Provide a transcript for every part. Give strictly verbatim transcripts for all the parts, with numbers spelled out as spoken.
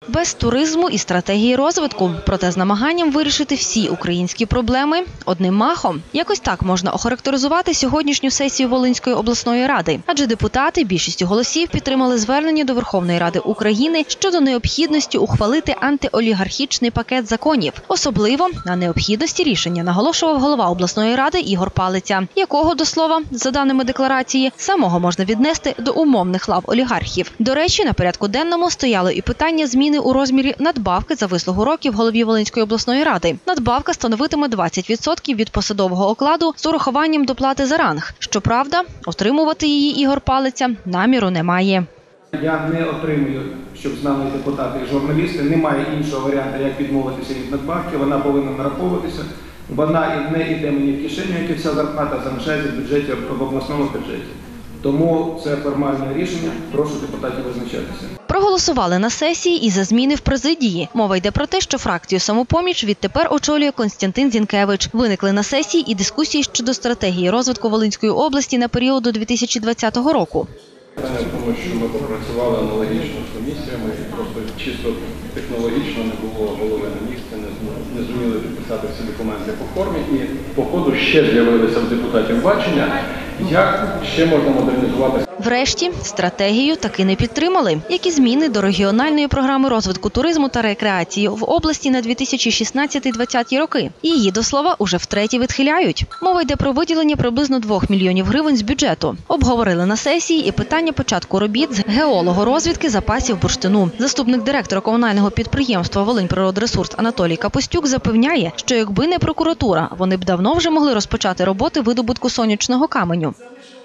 Без туризму і стратегії розвитку, проте з намаганням вирішити всі українські проблеми одним махом. Якось так можна охарактеризувати сьогоднішню сесію Волинської обласної ради. Адже депутати більшістю голосів підтримали звернення до Верховної Ради України щодо необхідності ухвалити антиолігархічний пакет законів. Особливо на необхідності рішення наголошував голова обласної ради Ігор Палиця, якого, до слова, за даними декларації, самого можна віднести до умовних лав олігархів. До речі, на порядку денному стояло і питання зміни у розмірі надбавки за вислугу років голові Волинської обласної ради. Надбавка становитиме двадцять відсотків від посадового окладу з урахуванням доплати за ранг. Щоправда, отримувати її Ігор Палиця наміру не має. Я не отримую, щоб знали депутати і журналісти, немає іншого варіанту, як відмовитися від надбавки, вона повинна нараховуватися. Вона не йде мені в кишеню, як і вся зарплата залишається в бюджеті, в обласному бюджеті. Тому це формальне рішення, прошу депутатів визначатися. Проголосували на сесії і за зміни в президії. Мова йде про те, що фракцію «Самопоміч» відтепер очолює Костянтин Зінкевич. Виникли на сесії і дискусії щодо стратегії розвитку Волинської області на період до дві тисячі двадцятого року. Питання в тому, що ми попрацювали аналогічно з комісіями, і просто чисто технологічно не було голови на місці, не зуміли підписати всі документи по формі, і по ходу ще з'явилися в депутатів бачення, як ще можна модернізувати. Врешті, стратегію таки не підтримали. Які зміни до регіональної програми розвитку туризму та рекреації в області на дві тисячі шістнадцятий-двадцятий роки? Її, до слова, уже втретє відхиляють. Мова йде про виділення приблизно двох мільйонів гривень з бюджету. Обговорили на сесії і питання початку робіт з геологорозвідки запасів бурштину. Заступник директора комунального підприємства «Волиньприродресурс» Анатолій Капустюк запевняє, що якби не прокуратура, вони б давно вже могли розпочати роботи видобутку сонячного каменю.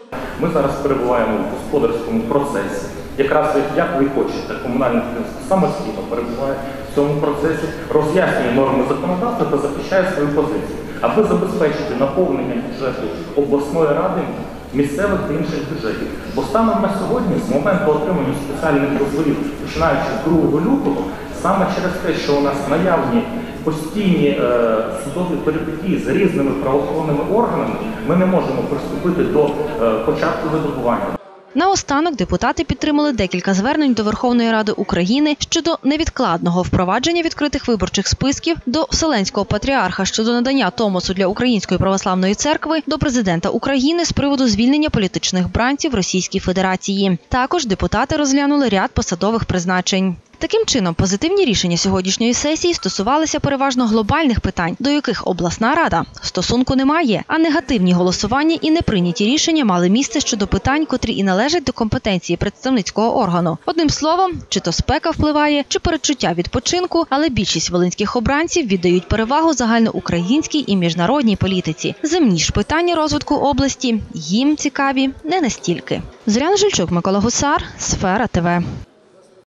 Ми зараз перебуваємо в господарському процесі. Якраз як ви хочете, комунальне підприємство самостійно перебуває в цьому процесі, роз'яснює норми законодавства та захищає свою позицію, аби забезпечити наповнення бюджету обласної ради, місцевих та інших бюджетів. Бо станом на сьогодні, з моменту отримання спеціальних дозволів, починаючи з другого лютого, саме через те, що у нас наявні постійні е, судові перипетії з різними правоохоронними органами, ми не можемо приступити до е, початку видобування. Наостанок депутати підтримали декілька звернень до Верховної Ради України щодо невідкладного впровадження відкритих виборчих списків, до Вселенського патріарха щодо надання Томосу для Української православної церкви, до президента України з приводу звільнення політичних бранців Російської Федерації. Також депутати розглянули ряд посадових призначень. Таким чином, позитивні рішення сьогоднішньої сесії стосувалися переважно глобальних питань, до яких обласна рада стосунку не має, а негативні голосування і неприйняті рішення мали місце щодо питань, котрі і належать до компетенції представницького органу. Одним словом, чи то спека впливає, чи передчуття відпочинку, але більшість волинських обранців віддають перевагу загальноукраїнській і міжнародній політиці. Земні ж питання розвитку області їм цікаві не настільки. Зоряна Жильчук, Микола Гусар, Сфера ТВ.